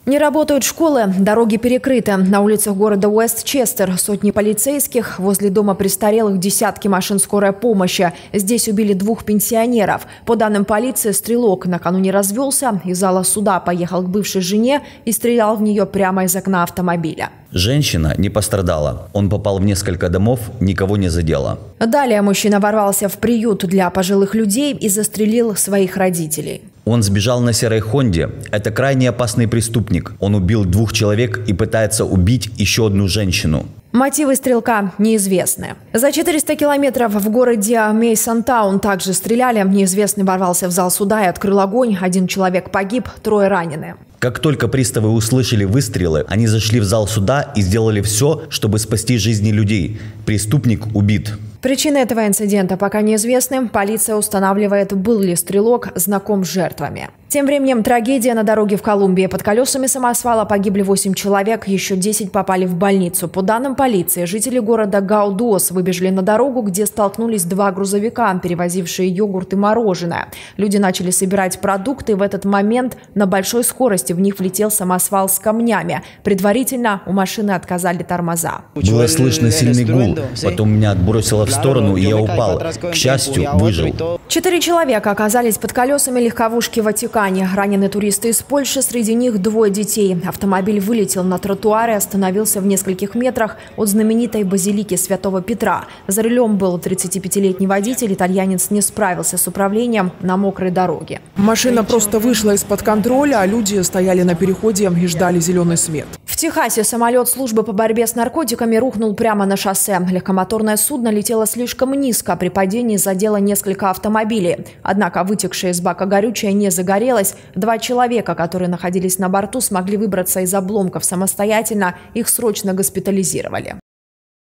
Не работают школы, дороги перекрыты. На улицах города Уэстчестер сотни полицейских, возле дома престарелых десятки машин скорой помощи. Здесь убили 2 пенсионеров. По данным полиции, стрелок накануне развелся, из зала суда поехал к бывшей жене и стрелял в нее прямо из окна автомобиля. Женщина не пострадала. Он попал в несколько домов, никого не задело. Далее мужчина ворвался в приют для пожилых людей и застрелил своих родителей. Он сбежал на серой Хонде. Это крайне опасный преступник. Он убил 2 человек и пытается убить еще одну женщину. Мотивы стрелка неизвестны. За 400 километров в городе Мейсонтаун также стреляли. Неизвестный ворвался в зал суда и открыл огонь. 1 человек погиб, 3 ранены. Как только приставы услышали выстрелы, они зашли в зал суда и сделали все, чтобы спасти жизни людей. Преступник убит. Причины этого инцидента пока неизвестны. Полиция устанавливает, был ли стрелок знаком с жертвами. Тем временем трагедия на дороге в Колумбии. Под колесами самосвала погибли 8 человек, еще 10 попали в больницу. По данным полиции, жители города Гаудос выбежали на дорогу, где столкнулись 2 грузовика, перевозившие йогурт и мороженое. Люди начали собирать продукты, и в этот момент на большой скорости в них влетел самосвал с камнями. Предварительно у машины отказали тормоза. Было слышно сильный гул, потом меня отбросило в сторону, и я упал. К счастью, выжил. 4 человека оказались под колесами легковушки Ватикана. Ранены туристы из Польши, среди них 2 детей. Автомобиль вылетел на тротуар и остановился в нескольких метрах от знаменитой базилики Святого Петра. За рулем был 35-летний водитель. Итальянец не справился с управлением на мокрой дороге. Машина просто вышла из-под контроля, а люди стояли на переходе и ждали зеленый свет. В Техасе самолет службы по борьбе с наркотиками рухнул прямо на шоссе. Легкомоторное судно летело слишком низко. При падении задело несколько автомобилей. Однако вытекшее из бака горючее не загорелось. 2 человека, которые находились на борту, смогли выбраться из обломков самостоятельно. Их срочно госпитализировали.